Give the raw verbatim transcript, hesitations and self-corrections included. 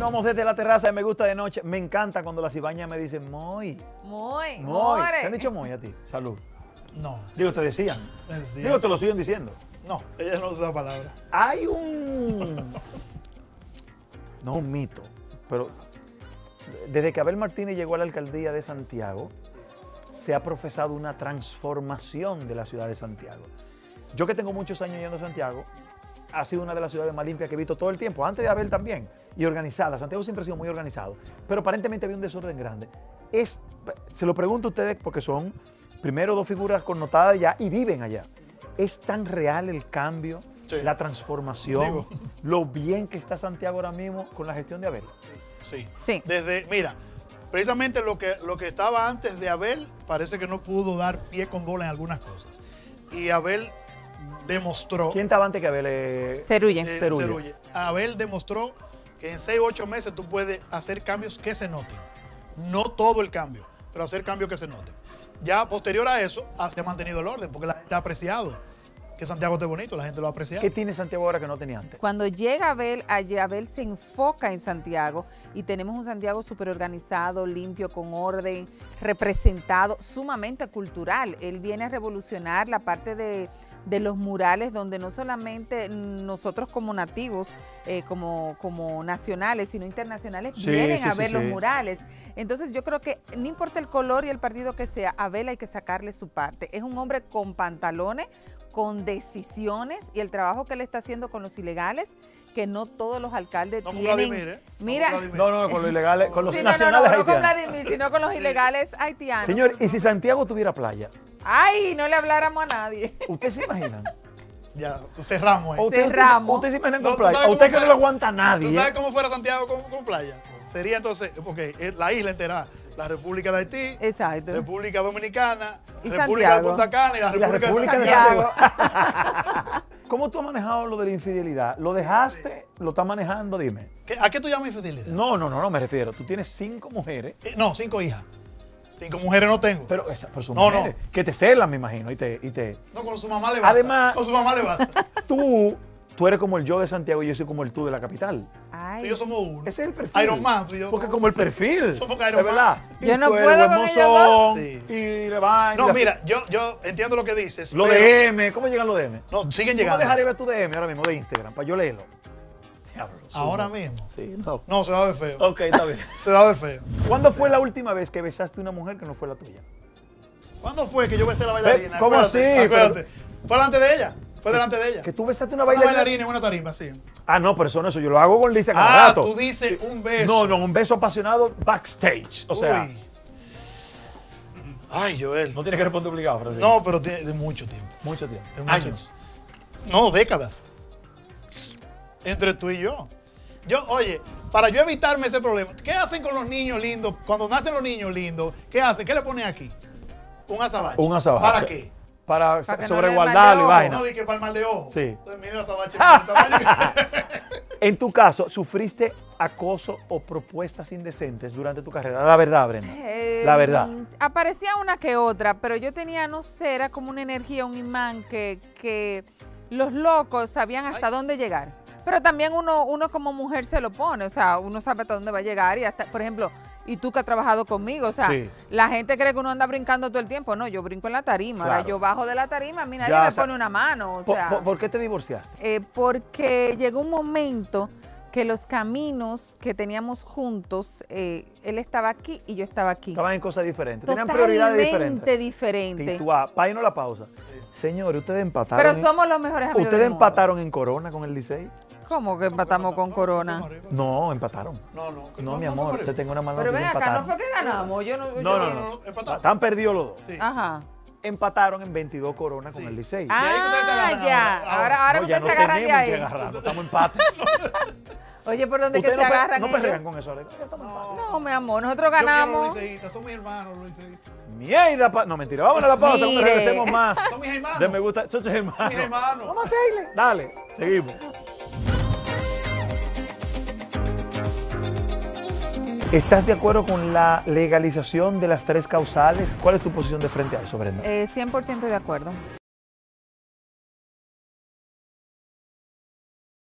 Continuamos desde la terraza de Me Gusta de Noche. Me encanta cuando las cibañas me dicen muy. Muy, Muy. more. ¿Te han dicho muy a ti? Salud. No. Digo, te decían. Me decía- Digo, te lo siguen diciendo. No, ella no usa esa palabra. Hay un... No un mito, pero desde que Abel Martínez llegó a la alcaldía de Santiago, se ha profesado una transformación de la ciudad de Santiago. Yo que tengo muchos años yendo a Santiago, ha sido una de las ciudades más limpias que he visto todo el tiempo, antes de Abel también, y organizada. Santiago siempre ha sido muy organizado, pero aparentemente había un desorden grande. Es, se lo pregunto a ustedes porque son, primero, dos figuras connotadas allá y viven allá. ¿Es tan real el cambio, Sí. la transformación, Digo. lo bien que está Santiago ahora mismo con la gestión de Abel? Sí. Sí. Desde, mira, precisamente lo que, lo que estaba antes de Abel parece que no pudo dar pie con bola en algunas cosas. Y Abel demostró... ¿Quién estaba antes que Abel? Eh, Cerulle. eh, Cerulle. Cerulle. Abel demostró que en seis o ocho meses tú puedes hacer cambios que se noten. No todo el cambio, pero hacer cambios que se noten. Ya posterior a eso, ah, se ha mantenido el orden, porque la gente ha apreciado que Santiago esté bonito, la gente lo ha apreciado. ¿Qué tiene Santiago ahora que no tenía antes? Cuando llega Abel, allí Abel se enfoca en Santiago y tenemos un Santiago súper organizado, limpio, con orden, representado, sumamente cultural. Él viene a revolucionar la parte de, de los murales, donde no solamente nosotros como nativos, eh, como, como nacionales, sino internacionales, Sí, vienen sí, a sí, ver sí. los murales. Entonces yo creo que no importa el color y el partido que sea, a Abel hay que sacarle su parte. Es un hombre con pantalones, con decisiones y el trabajo que él está haciendo con los ilegales, que no todos los alcaldes No con tienen. Vladimir, ¿eh? No Mira, con Vladimir. No, no, con los ilegales, con los sí, no, no, nacionales no, no con haitianos. Vladimir, sino con los ilegales haitianos. Señor, ¿y si Santiago tuviera playa? Ay, no le habláramos a nadie. ¿Ustedes se imaginan? Ya, cerramos ¿O ahí. usted- Cerramos. ¿Ustedes se imaginan No, con ¿tú playa? sabes ¿A usted cómo que no fue? lo aguanta ¿Tú nadie? sabes cómo fuera Santiago con, con playa? Sería entonces, porque es la isla entera, la República de Haití, Exacto. República Dominicana, Y República Santiago. de Punta Cana y la Y la República, República de de Santiago. Santiago. ¿Cómo tú has manejado lo de la infidelidad? ¿Lo dejaste? ¿Lo estás manejando? Dime. ¿Qué- ¿A qué tú llamas infidelidad? No, no, no, no me refiero. Tú tienes cinco mujeres, Eh, No, cinco hijas. Cinco mujeres no tengo. pero esas pero son No, mujeres no. que te celan, me imagino, y te, y te... No, con su mamá le basta. Además- con su mamá le basta. Tú, tú eres como el yo de Santiago y yo soy como el tú de la capital. Tú y Ay, yo somos uno. Ese es el perfil. Iron Man, tú y yo. Porque somos- como el perfil. Somos ¿De Iron Man. verdad? Yo Y no tú eres puedo con buen ellos mozón, dos. Sí. Y le van. No, mira, yo, yo entiendo lo que dices. Lo pero- de M, ¿cómo llegan los D M? No, siguen ¿Cómo llegando. dejaría ver tu D M ahora mismo de Instagram para yo leerlo? Diablo, Ahora sumo. mismo. Sí, no. No, se va a ver feo. Ok, está bien. Se va a ver feo. ¿Cuándo fue la última vez que besaste a una mujer que no fue la tuya? ¿Cuándo fue que yo besé a la bailarina? Eh, ¿cómo Acuérdate, así? Acuérdate. Fue delante de ella. Fue delante de ella. Que tú besaste a una Una bailarina. bailarina en una tarimba, sí. Ah, no, pero eso no, eso yo lo hago con Lisa cada Ah, rato. tú dices un beso. No, no, un beso apasionado backstage. O sea, Uy. Ay, Joel. no tiene que responder obligado, Francisco. No, pero tiene de mucho tiempo. Mucho tiempo. De mucho Años. No, décadas. Entre tú y yo. Yo, oye, para yo evitarme ese problema, ¿qué hacen con los niños lindos? Cuando nacen los niños lindos, ¿qué hacen? ¿Qué le ponen aquí? Un azabache. Un azabache. ¿Para qué? Para, Para que no sobreguardarlo y le vaina. No, di que para el mal de ojo. Sí. Entonces, mira el azabache. mira el tamaño que- En tu caso, ¿sufriste acoso o propuestas indecentes durante tu carrera? La verdad, Brenda. Eh, La verdad. Aparecía una que otra, pero yo tenía, no sé, era como una energía, un imán que, que los locos sabían hasta Ay. dónde llegar. Pero también uno, uno como mujer se lo pone, o sea, uno sabe hasta dónde va a llegar y hasta, por ejemplo, y tú que has trabajado conmigo, o sea, Sí. la gente cree que uno anda brincando todo el tiempo. No, yo brinco en la tarima, ahora Claro. yo bajo de la tarima, a mí nadie Ya, me o sea, pone una mano, o ¿Por, sea. por- por qué te divorciaste? Eh, porque llegó un momento que los caminos que teníamos juntos, eh, él estaba aquí y yo estaba aquí. Estaban en cosas diferentes. Tenían prioridades Totalmente diferentes. diferente. Tituá, pa' ahí no la pausa. Señores, ustedes empataron. Pero en- somos los mejores amigos ¿Ustedes del mundo. empataron en Corona con el Licey? ¿Cómo que empatamos con Corona? No, empataron. No, no. No, mi amor, te tengo una mala Pero ven noticia, acá, no empataron. fue que ganamos. Yo no, No, yo- no, no, no. no, empataron. Están perdidos los dos. Sí. Ajá. Empataron en veintidós Corona con Sí. el Licey. ahí que ustedes se Ah, agarran ya. ahora. Ahora, ahora No, ya ustedes no se agarran de tenemos ahí. que agarrarnos, estamos en empate. Oye, ¿por dónde que Ustedes se no, pe- agarran no ellos? perrean con eso. ahora. Ya estamos en empate. No, mi amor, nosotros Yo quiero los ganamos. liceístas, son mis hermanos los liceístas. Mierda, pa- no mentira, vámonos a la pausa, cuando Mire. regresemos más. Son mis hermanos. De me gusta, son tus hermanos. Mis hermanos. Vamos a seguirle. Dale, seguimos. ¿Estás de acuerdo con la legalización de las tres causales? ¿Cuál es tu posición de frente a eso, Brenda? Eh, cien por ciento de acuerdo.